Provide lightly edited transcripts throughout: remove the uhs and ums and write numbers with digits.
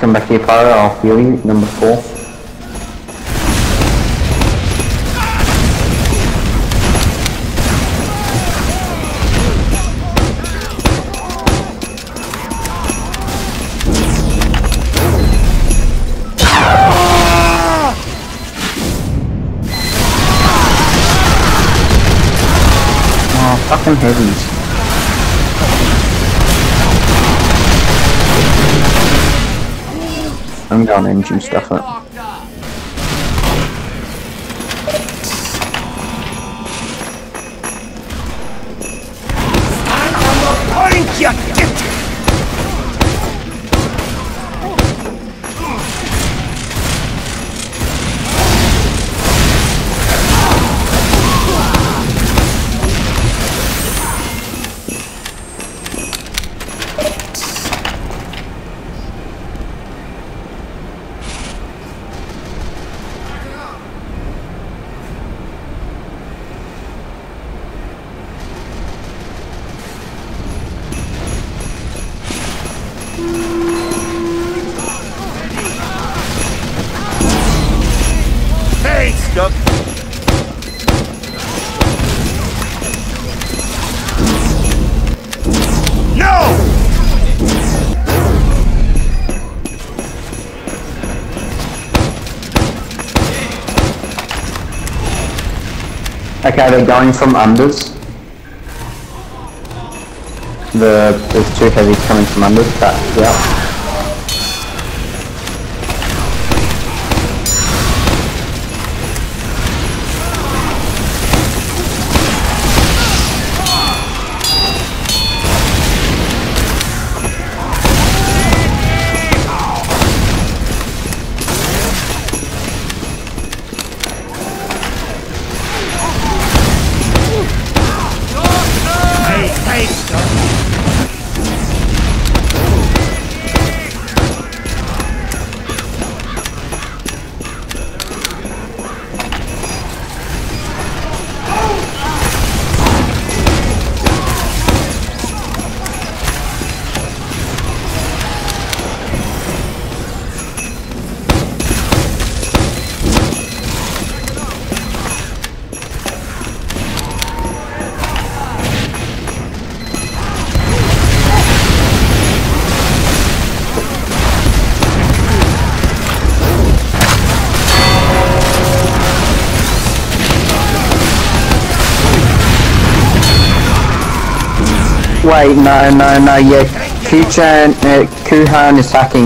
Come back here, Pyro, I'll heal you, number 4. Oh, fucking heavies. I'm going engine stuff up. Point you get! Stop. No! Okay, they're going from unders. There's 2 heavies coming from unders, but yeah. Wait, no, yeah, Kuhan is hacking.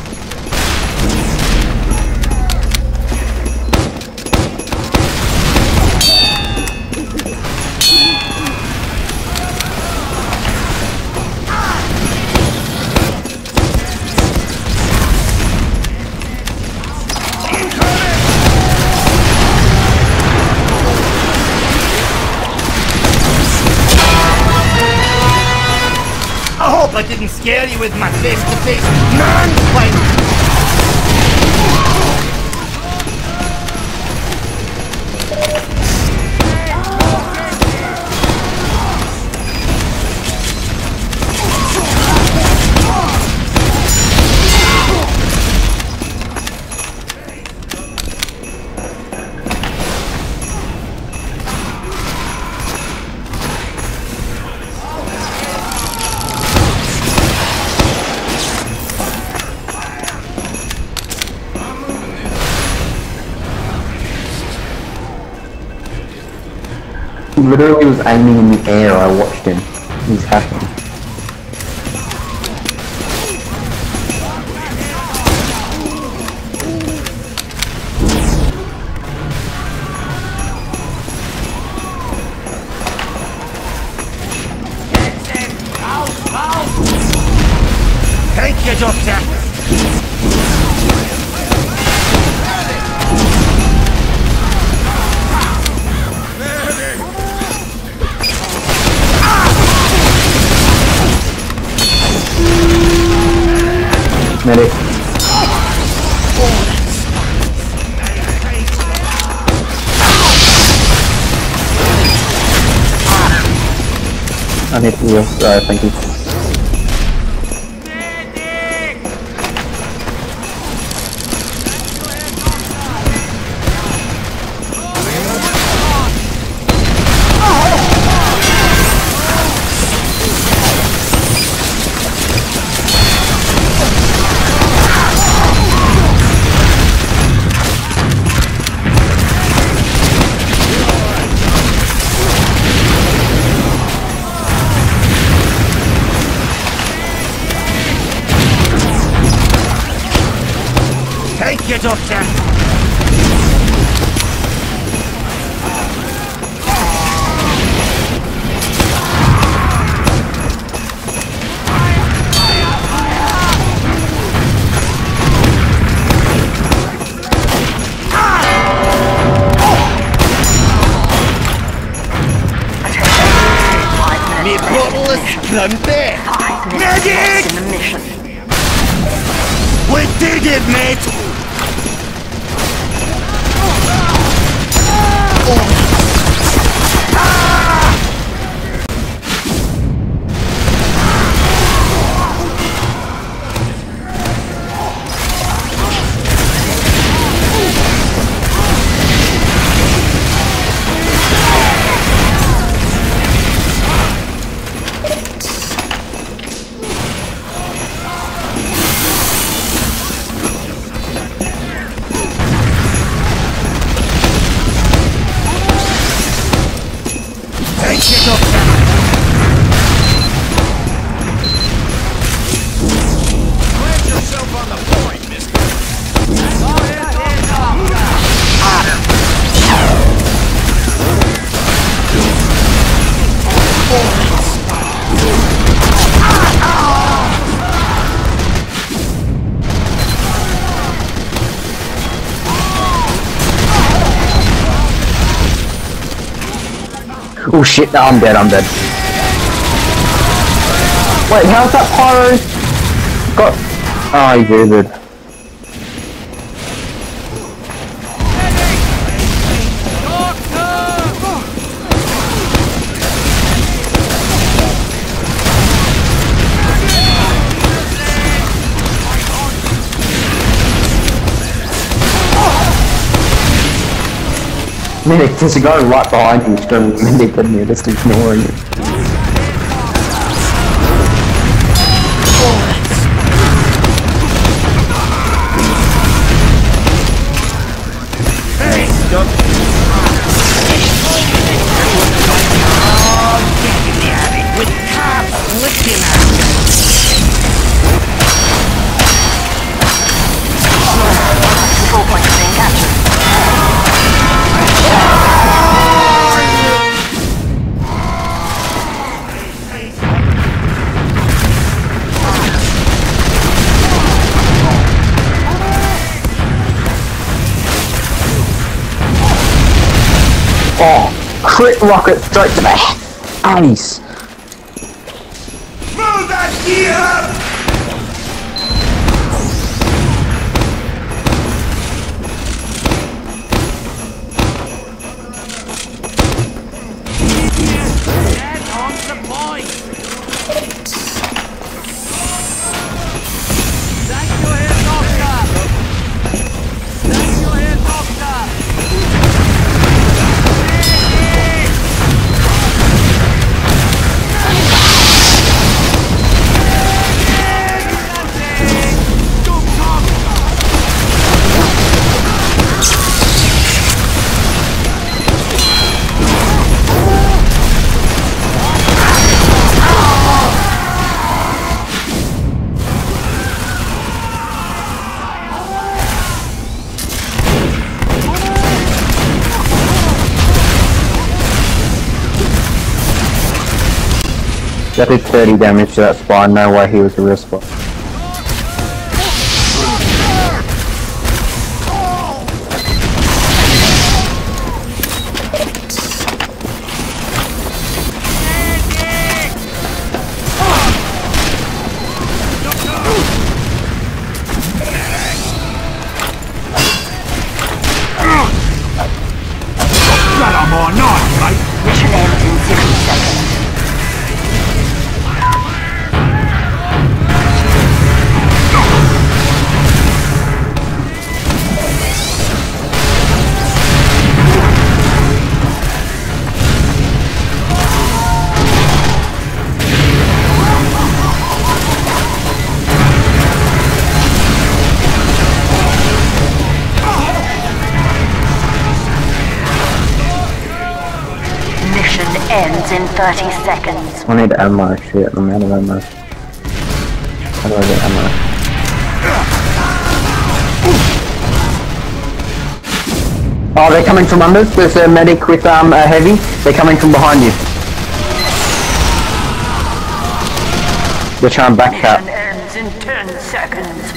I didn't scare you with my face-to-face man-fight! He literally was aiming in the air, I watched him. He's hacking. Thank you, Doctor! Medic. I need to heal. Thank you. you, Doctor. Me bottle is clumpy. 5 minutes left in the mission. We did it, mate! Thank you, Doctor. Plant yourself on the point, mister. Oh shit, no, I'm dead, I'm dead. Wait, how's that pyro got... Oh, he's injured. Medic, there's a guy right behind you screaming medic and you're just ignoring it. Hey, Doctor. Oh, get in the attic with cops looking at you. Control point is being captured. Oh, crit rocket straight to the ace. Move that gear! Dead on the point! Thank you, Herr Doctor! Thank you, Herr Doctor! That did 30 damage to that spawn, no way he was a real spawn. Got 'em or not, right? Mission ends in 60 seconds. Mission ends in 30 seconds. I need ammo, shit, I'm out of ammo. How do I get ammo? Oh, they're coming from under. There's a medic with a heavy. They're coming from behind you. They're trying to back up. Mission ends in 10 seconds.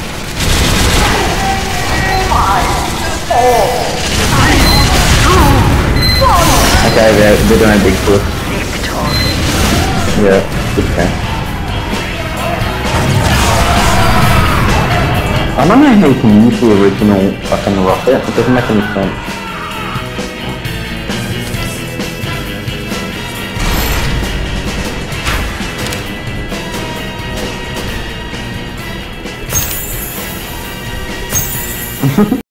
5, 4, 3, 2, 1. Okay, they're doing a big push. Victor. Yeah, okay. I don't know how you can use the original fucking rocket. It doesn't make any sense.